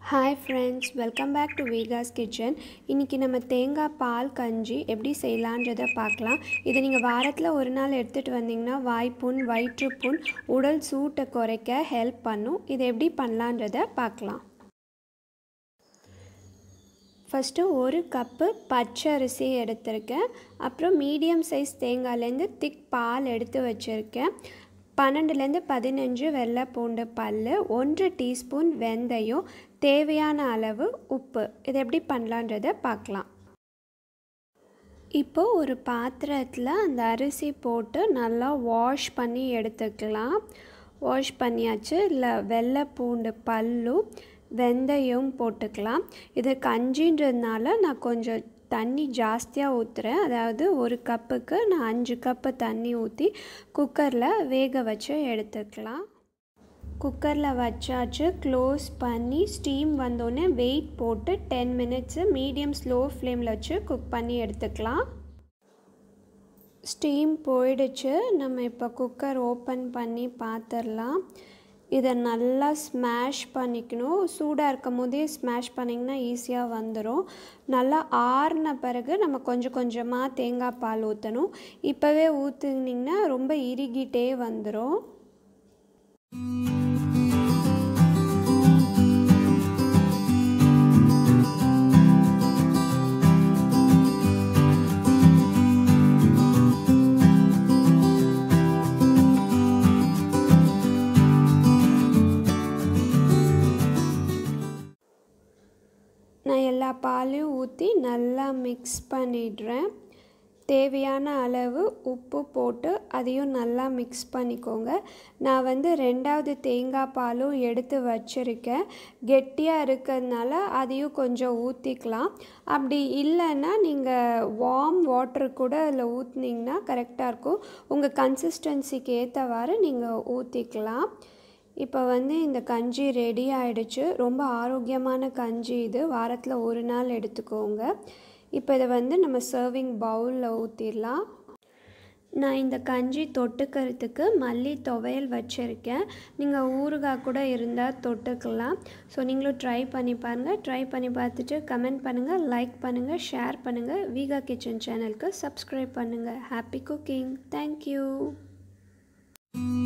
Hi friends, welcome back to Vega's Kitchen. இன்னைக்கு நம்ம தேங்காய் பால் கஞ்சி எப்படி செய்யலாம்ன்றதை பார்க்கலாம். இதை நீங்கள் வாரத்தில் ஒரு நாள் எடுத்துகிட்டு வந்தீங்கன்னா வாய்ப்புண், வயிற்றுப்புண், உடல் சூட்டை குறைக்க ஹெல்ப் பண்ணும். இதை எப்படி பண்ணலான்றதை பார்க்கலாம். ஃபஸ்ட்டு ஒரு கப்பு பச்சை அரிசி எடுத்திருக்கேன். அப்புறம் மீடியம் சைஸ் தேங்காயிலேருந்து திக் பால் எடுத்து வச்சுருக்கேன். 12லேருந்து 15 வெள்ளை பூண்டு பல், 1 டீஸ்பூன் வெந்தயம், தேவையான அளவு உப்பு. இது எப்படி பண்ணலான்றதை பார்க்கலாம். இப்போது ஒரு பாத்திரத்தில் அந்த அரிசி போட்டு நல்லா வாஷ் பண்ணி எடுத்துக்கலாம். வாஷ் பண்ணியாச்சு. இல்லை வெள்ளை பூண்டு பல்லும் வெந்தயம் போட்டுக்கலாம். இது கஞ்சின்றதுனால நான் கொஞ்சம் தண்ணி ஜாஸ்தியாக ஊற்றுறேன். அதாவது ஒரு கப்புக்கு நான் 5 கப்பு தண்ணி ஊற்றி குக்கரில் வேக வச்சு எடுத்துக்கலாம். குக்கரில் வச்சாச்சு. க்ளோஸ் பண்ணி ஸ்டீம் வந்தோடனே வெயிட் போட்டு 10 மினிட்ஸு மீடியம் ஸ்லோ ஃப்ளேமில் வச்சு குக் பண்ணி எடுத்துக்கலாம். ஸ்டீம் போயிடுச்சு. நம்ம இப்போ குக்கர் ஓப்பன் பண்ணி பார்த்துடலாம். இதை நல்லா ஸ்மாஷ் பண்ணிக்கணும். சூடாக இருக்கும் போதே ஸ்மாஷ் பண்ணிங்கன்னா ஈஸியாக வந்துடும். நல்லா ஆறின பிறகு நம்ம கொஞ்சம் கொஞ்சமாக தேங்காய் பால் ஊற்றணும். இப்போவே ஊற்றுனிங்கன்னா ரொம்ப இறுகிட்டே வந்துடும். நான் எல்லா பாலையும் ஊற்றி நல்லா மிக்ஸ் பண்ணிடுறேன். தேவையான அளவு உப்பு போட்டு அதையும் நல்லா மிக்ஸ் பண்ணிக்கோங்க. நான் வந்து 2வது தேங்காய் பாலும் எடுத்து வச்சுருக்கேன். கெட்டியாக இருக்கிறதுனால அதையும் கொஞ்சம் ஊற்றிக்கலாம். அப்படி இல்லைன்னா நீங்கள் வார்ம் வாட்டர் கூட அதில் ஊற்றுனீங்கன்னா கரெக்டாக இருக்கும். உங்கள் கன்சிஸ்டன்சிக்கு ஏற்றவாறு நீங்கள் ஊற்றிக்கலாம். இப்போ வந்து இந்த கஞ்சி ரெடி ஆகிடுச்சு. ரொம்ப ஆரோக்கியமான கஞ்சி இது. வாரத்தில் ஒரு நாள் எடுத்துக்கோங்க. இப்போ இதை வந்து நம்ம சர்விங் பவுலில் ஊற்றிடலாம். நான் இந்த கஞ்சி தொட்டுக்கிறதுக்கு மல்லி துவையல் வச்சுருக்கேன். நீங்கள் ஊறுகாய் கூட இருந்தால் தொட்டுக்கலாம். ஸோ நீங்களும் ட்ரை பண்ணி பாருங்கள். ட்ரை பண்ணி பார்த்துட்டு கமெண்ட் பண்ணுங்கள், லைக் பண்ணுங்கள், ஷேர் பண்ணுங்கள். வீகா கிச்சன் சேனலுக்கு சப்ஸ்கிரைப் பண்ணுங்கள். Happy cooking. தேங்க்யூ.